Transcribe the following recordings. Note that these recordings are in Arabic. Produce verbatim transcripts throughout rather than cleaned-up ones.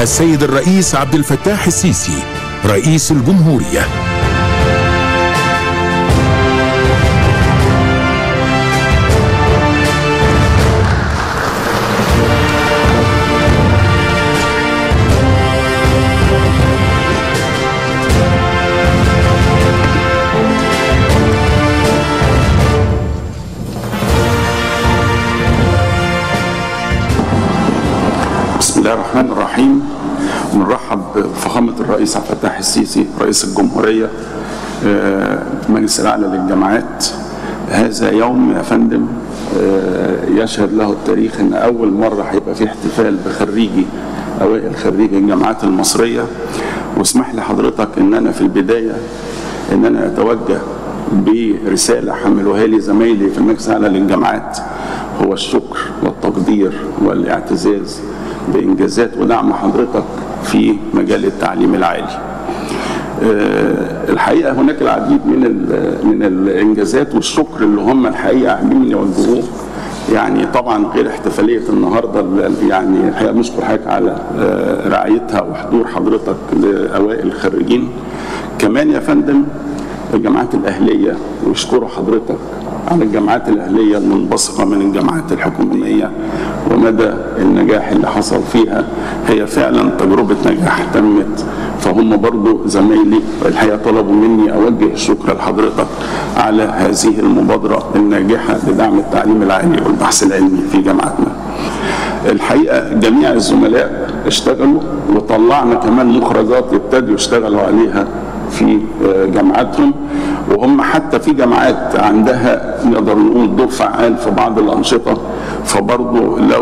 السيد الرئيس عبد الفتاح السيسي رئيس الجمهورية. بسم الله الرحمن الرحيم. ونرحب بفخامة الرئيس عبد الفتاح السيسي رئيس الجمهورية مجلس الأعلى للجامعات. هذا يوم يا فندم يشهد له التاريخ ان اول مرة هيبقى فيه احتفال بخريجي اوائل خريجي الجامعات المصرية. واسمح لي حضرتك ان انا في البداية ان انا اتوجه برسالة حملوها لي زمايلي في المجلس الأعلى للجامعات، هو الشكر والتقدير والاعتزاز بإنجازات ودعم حضرتك في مجال التعليم العالي. الحقيقة هناك العديد من من الإنجازات والشكر اللي هم الحقيقة عاملين يوجهوه، يعني طبعا غير احتفالية النهاردة، يعني الحقيقة بنشكر حضرتك على رعايتها وحضور حضرتك لأوائل الخريجين. كمان يا فندم الجامعات الأهلية، ويشكروا حضرتك على الجامعات الأهلية المنبثقة من الجامعات الحكومية ومدى النجاح اللي حصل فيها. هي فعلا تجربة نجاح تمت، فهم برضو زمايلي الحقيقة طلبوا مني أوجه الشكر لحضرتك على هذه المبادرة الناجحة لدعم التعليم العالي والبحث العلمي في جامعتنا. الحقيقة جميع الزملاء اشتغلوا وطلعنا كمان مخرجات يبتدوا يشتغلوا عليها في جامعاتهم، وهم حتى في جامعات عندها نقدر نقول دور فعال في بعض الأنشطة. فبرضه لو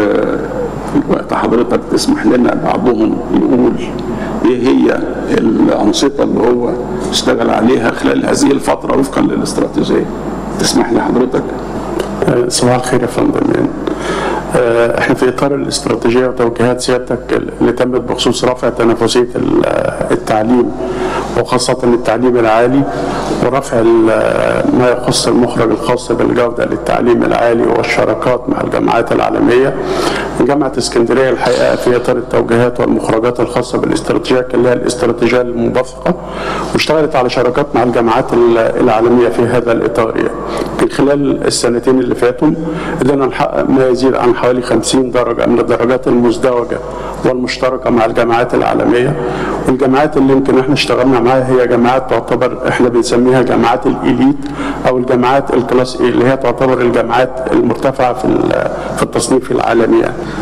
وقت حضرتك تسمح لنا بعضهم يقول ايه هي الأنشطة اللي هو اشتغل عليها خلال هذه الفترة وفقا للاستراتيجية. تسمح لي حضرتك؟ صباح الخير يا فندم. احنا في اطار الاستراتيجيه وتوجيهات سيادتك اللي تمت بخصوص رفع تنافسيه التعليم وخاصه التعليم العالي، ورفع ما يخص المخرج الخاص بالجوده للتعليم العالي والشراكات مع الجامعات العالميه. جامعه اسكندريه الحقيقه في اطار التوجيهات والمخرجات الخاصه بالاستراتيجيه كان لها الاستراتيجيه المنبثقه، واشتغلت على شراكات مع الجامعات العالميه في هذا الاطار. يعني من خلال السنتين اللي فاتوا قدرنا نحقق ما يزيد عن حوالي خمسين درجة من الدرجات المزدوجة والمشتركة مع الجامعات العالمية. والجامعات اللي يمكن احنا اشتغلنا معاها هي جامعات تعتبر احنا بنسميها جامعات الإليت أو الجامعات الكلاس إيه، اللي هي تعتبر الجامعات المرتفعة في في التصنيف العالمي.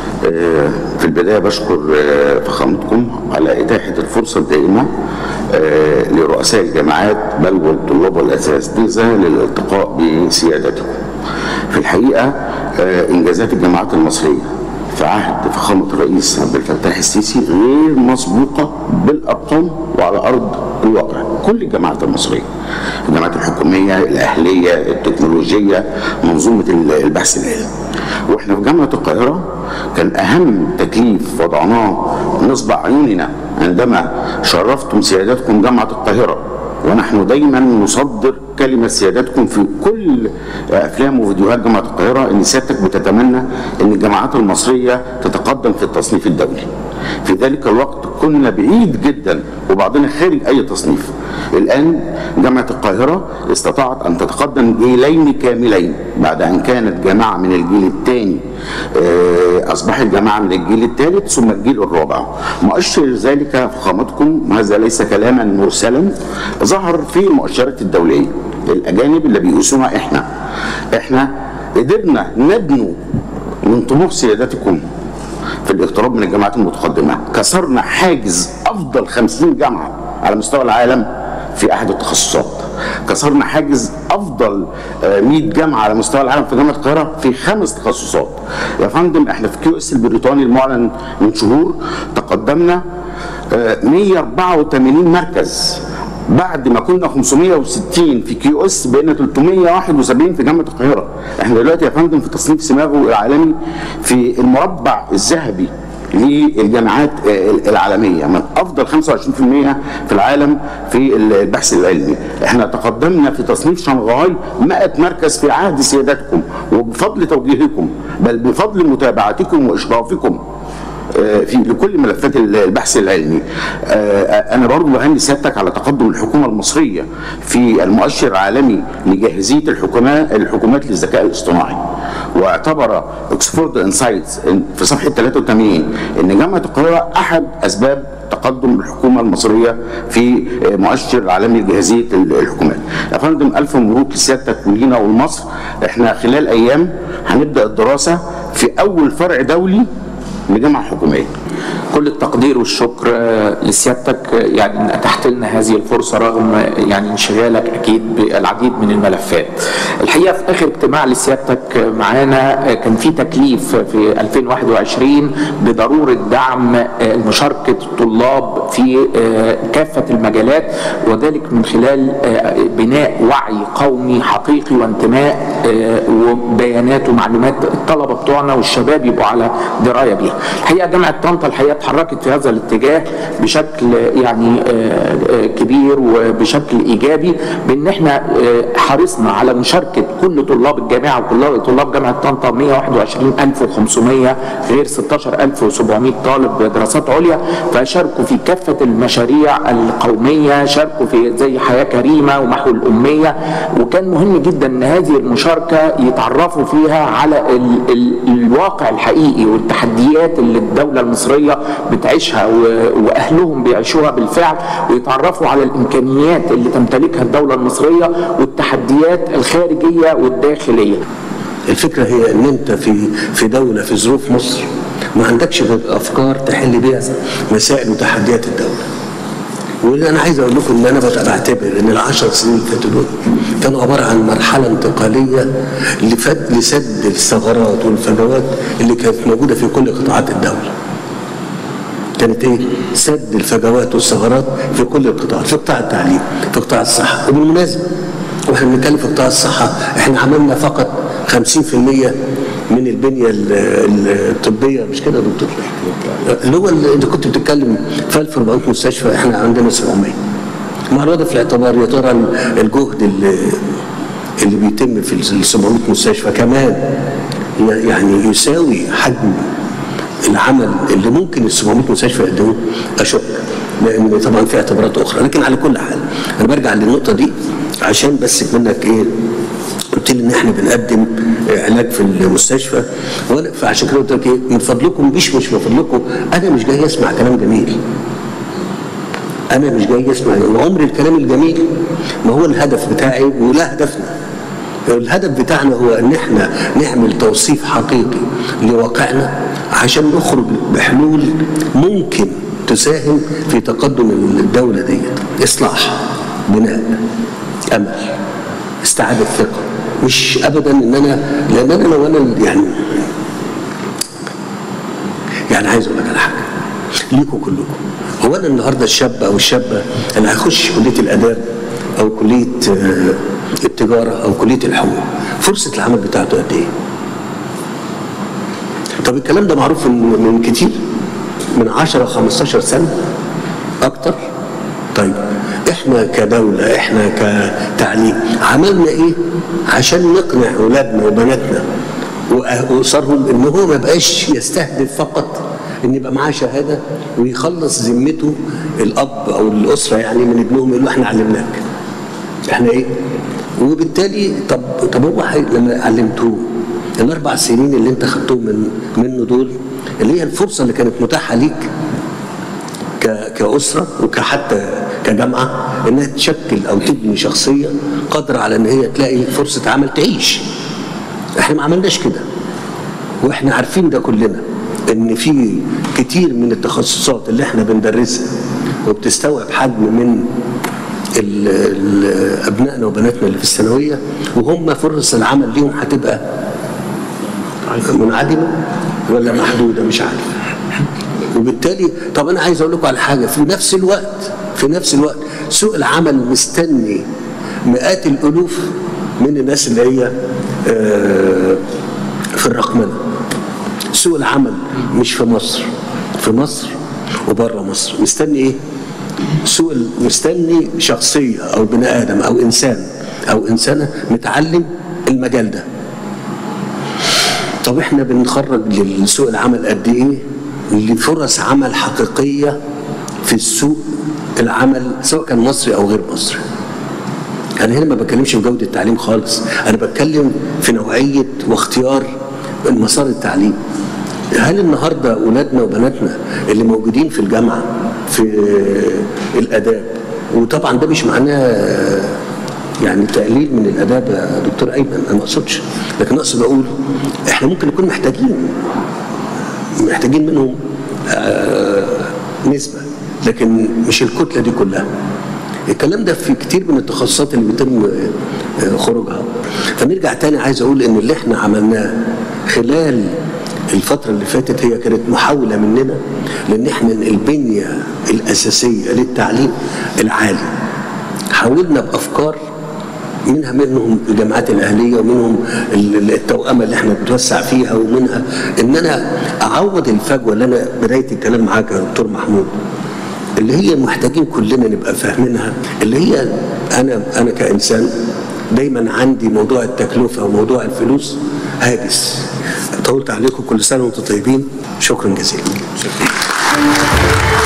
في البداية بشكر فخامتكم على إتاحة الفرصة الدائمة لرؤساء الجامعات بل والطلاب والأساتذة للالتقاء بسيادتكم. في الحقيقة إنجازات الجامعات المصرية في عهد فخامة الرئيس عبد الفتاح السيسي غير مسبوقة بالأرقام وعلى أرض الواقع. كل الجامعات المصرية، الجامعات الحكومية، الأهلية، التكنولوجية، منظومة البحث العلمي. وإحنا في جامعة القاهرة كان أهم تكليف وضعناه نصب عيوننا عندما شرفتم سيادتكم جامعة القاهرة، ونحن دايما نصدر كلمة سيادتكم في كل أفلام وفيديوهات جامعة القاهرة إن سيادتك بتتمنى إن الجامعات المصرية تتقدم في التصنيف الدولي. في ذلك الوقت كنا بعيد جدا وبعضنا خارج أي تصنيف. الآن جامعة القاهرة استطاعت أن تتقدم جيلين كاملين بعد أن كانت جامعة من الجيل الثاني أصبحت جامعة من الجيل الثالث ثم الجيل الرابع. مؤشر ذلك فخامتكم، هذا ليس كلاما مرسلا، ظهر في المؤشرات الدولية. الأجانب اللي بيقيسونا إحنا إحنا قدرنا ندنو من طموح سيادتكم في الاقتراب من الجامعات المتقدمة. كسرنا حاجز أفضل خمسين جامعة على مستوى العالم في أحد التخصصات. كسرنا حاجز أفضل مئة جامعة على مستوى العالم في جامعة القاهرة في خمس تخصصات. يا فندم احنا في كيو اس البريطاني المعلن من شهور تقدمنا مئة وأربعة وثمانين مركز، بعد ما كنا خمسمئة وستين في كيو اس بقينا ثلاثمئة وواحد وسبعين في جامعه القاهره. احنا دلوقتي يا فندم في تصنيف سماغو العالمي في المربع الذهبي للجامعات العالميه، من افضل خمسة وعشرين بالمئة في العالم في البحث العلمي. احنا تقدمنا في تصنيف شنغهاي مئة مركز في عهد سيادتكم، وبفضل توجيهكم بل بفضل متابعتكم واشرافكم في لكل ملفات البحث العلمي. انا برضو بهني سيادتك على تقدم الحكومه المصريه في المؤشر العالمي لجاهزيه الحكومات الحكومات للذكاء الاصطناعي، واعتبر اوكسفورد انسايتس في صفحه ثلاثة وثمانين ان جامعه القاهره احد اسباب تقدم الحكومه المصريه في مؤشر العالمي لجاهزيه الحكومات. يا فندم الف مبروك لسيادتك ولينا ولمصر. احنا خلال ايام هنبدا الدراسه في اول فرع دولي لجامعه حكوميه. كل التقدير والشكر لسيادتك، يعني اتحت لنا هذه الفرصه رغم يعني انشغالك اكيد بالعديد من الملفات. الحقيقه في اخر اجتماع لسيادتك معانا كان في تكليف في ألفين وواحد وعشرين بضروره دعم مشاركه الطلاب في كافه المجالات، وذلك من خلال بناء وعي قومي حقيقي وانتماء وبيانات ومعلومات الطلبه بتوعنا والشباب يبقوا على درايه بيها. الحقيقه جامعه طنطا الحقيقه اتحركت في هذا الاتجاه بشكل يعني كبير وبشكل ايجابي، بان احنا حرصنا على مشاركه كل طلاب الجامعه وكل طلاب جامعه طنطا مئة وواحد وعشرين ألف وخمسمئة غير ستة عشر ألف وسبعمئة طالب دراسات عليا، فشاركوا في كافه المشاريع القوميه، شاركوا في زي حياه كريمه ومحو الاميه، وكان مهم جدا ان هذه المشاركه يتعرفوا فيها على ال ال الواقع الحقيقي والتحديات اللي الدوله المصريه بتعيشها واهلهم بيعيشوها بالفعل، ويتعرفوا على الامكانيات اللي تمتلكها الدوله المصريه والتحديات الخارجيه والداخليه. الفكره هي ان انت في في دوله في ظروف مصر ما عندكش غير افكار تحل بيها مسائل وتحديات الدوله. واللي انا عايز اقول لكم ان انا بعتبر ان العشر سنين اللي فاتوا دول كانوا عباره عن مرحله انتقاليه لفد لسد الثغرات والفجوات اللي كانت موجوده في كل قطاعات الدوله. كانت ايه؟ سد الفجوات والثغرات في كل القطاعات، في قطاع التعليم، في قطاع الصحه، وبالمناسبه واحنا بنتكلم في قطاع الصحه احنا عملنا فقط خمسين بالمئة من البنيه الطبيه، مش كده يا دكتور؟ اللي هو اللي انت كنت بتتكلم في ألف وأربعمئة مستشفى، احنا عندنا سبعمئة. مع الوضع في الاعتبار يا ترى الجهد اللي اللي بيتم في ال سبعمئة مستشفى كمان يعني يساوي حجم العمل اللي ممكن ال سبعمئة مستشفى يقدموه؟ اشك، لان طبعا في اعتبارات اخرى. لكن على كل حال انا برجع للنقطه دي عشان بس منك ايه، قلت لي ان احنا بنقدم علاج في المستشفى، وانا فعشان كده قلت لك ايه، من فضلكم مش مش من فضلكم، انا مش جاي اسمع كلام جميل. انا مش جاي اسمع عمر الكلام الجميل ما هو الهدف بتاعي ولا هدفنا. الهدف بتاعنا هو ان احنا نعمل توصيف حقيقي لواقعنا عشان نخرج بحلول ممكن تساهم في تقدم الدوله ديت. اصلاح، بناء، امل، استعاده ثقه. مش ابدا ان انا، لان انا لو انا يعني يعني عايز اقول لك على حاجه ليكم كلكم. هو انا النهارده الشاب او الشابه اللي هيخش كليه الاداب او كليه التجاره او كليه الحقوق، فرصه العمل بتاعته قد ايه؟ طب الكلام ده معروف من كتير، من عشرة خمستاشر سنه اكتر. طيب احنا كدوله، احنا كتعليم عملنا ايه عشان نقنع اولادنا وبناتنا واسرهم ان هو ما بقاش يستهدف فقط ان يبقى معاه شهاده ويخلص ذمته الاب او الاسره يعني من ابنهم اللي احنا علمناك. احنا ايه؟ وبالتالي طب طب هو لما علمتوه الاربع سنين اللي انت خدتوه من منه دول، اللي هي الفرصه اللي كانت متاحه ليك كاسره وكحتى كجامعه انها تشكل او تبني شخصيه قادره على ان هي تلاقي فرصه عمل تعيش. احنا ما عملناش كده، واحنا عارفين ده كلنا ان في كتير من التخصصات اللي احنا بندرسها وبتستوعب حجم من ابنائنا وبناتنا اللي في الثانويه، وهم فرص العمل ليهم هتبقى منعدمه ولا محدوده مش عارف. وبالتالي طب انا عايز اقول لكم على حاجه، في نفس الوقت في نفس الوقت سوق العمل مستني مئات الالوف من الناس اللي هي في الرقمنه. سوق العمل مش في مصر، في مصر وبره مصر مستني ايه؟ سوق مستني شخصيه او بني ادم او انسان او انسانه متعلم المجال ده. طب احنا بنخرج لسوق العمل قد ايه لفرص عمل حقيقيه في السوق العمل سواء كان مصري او غير مصري. انا هنا ما بتكلمش في جوده التعليم خالص، انا بتكلم في نوعيه واختيار مسار التعليم. هل النهارده اولادنا وبناتنا اللي موجودين في الجامعه في الاداب، وطبعا ده مش معناه يعني تقليل من الاداب يا دكتور ايمن، انا ما اقصدش، لكن اقصد اقول احنا ممكن نكون محتاجين محتاجين منهم آه نسبه، لكن مش الكتله دي كلها. الكلام ده في كتير من التخصصات اللي بيتم خروجها. فنرجع تاني عايز اقول ان اللي احنا عملناه خلال الفترة اللي فاتت هي كانت محاولة مننا لان احنا البنية الاساسية للتعليم العالي حاولنا بافكار، منها منهم الجامعات الاهليه ومنهم التوأمه اللي احنا بنتوسع فيها، ومنها ان انا اعوض الفجوه اللي انا بدايه الكلام معاك يا دكتور محمود اللي هي محتاجين كلنا نبقى فاهمينها، اللي هي انا انا كانسان دايما عندي موضوع التكلفه وموضوع الفلوس هاجس. طولت عليكم، كل سنه وانتم طيبين، شكرا جزيلا. شكرا.